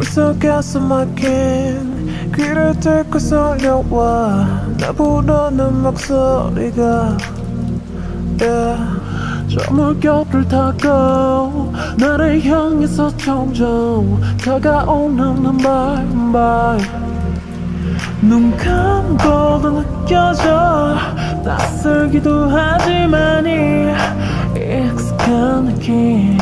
물속에서 막힌 귀를 뚫고 쏠려와 나 부르는 목소리가 저 물결을 타고 나를 향해서 점점 다가오는 말 눈 감고도 느껴져 낯설기도 하지만 이 익숙한 느낌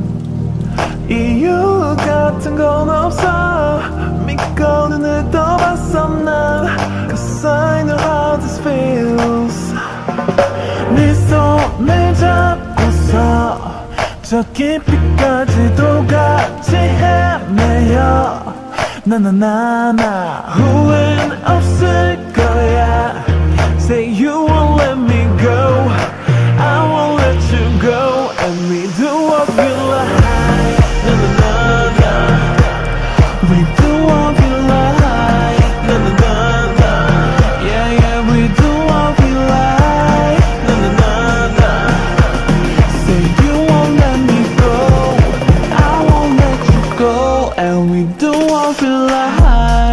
이유 같은 건 없어 믿고 눈을 떠봤어 난 Cause I know how this feels 네 손을 잡고서 저 깊이까지도 같이 헤매요 나나나나 후회는 없을 거야 Say you won't let me go I won't let you go And we do what we like 나나나나 We do what we like 나나나나 Yeah yeah we do what we like 나나나나 Say you won't let me go I won't let you go And we do what we like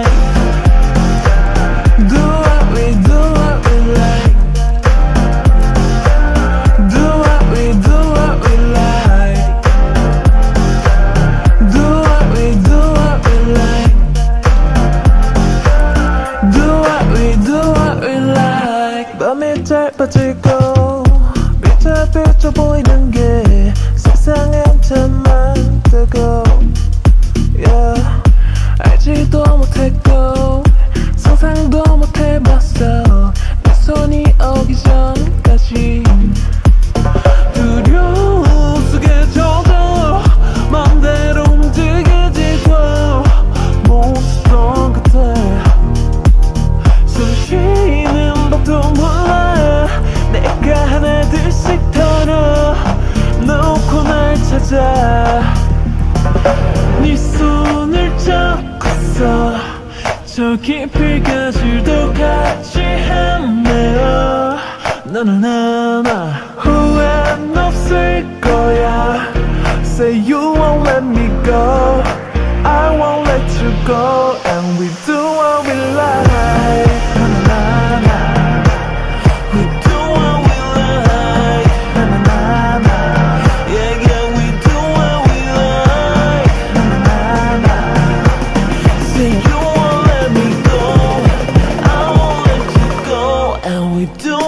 Do what we do what we like Do what we do what we like Do what we do what we like Do what we do what we like 밤이 짧아지고 비춰 보이는 게 세상엔 참 많다고 yeah. 알지도 못했고 상상도 못해봤어 내 손이 오기 전까지 두려움 속에 젖어 맘대로 움직이지도 못했던 그때 숨 쉬는 법도 몰라 내가 하나둘씩 털어놓고 날 찾아 네 손을 잡고서 저 깊이까지도 같이 헤매어 나나나나 후회는 없을 거야 Say you won't let me go I won't let you go And we do what we like 나나나나 We do what we like 나나나나 Yeah yeah we do what we like 나나나나 Say you won't let me go I won't let you go And we do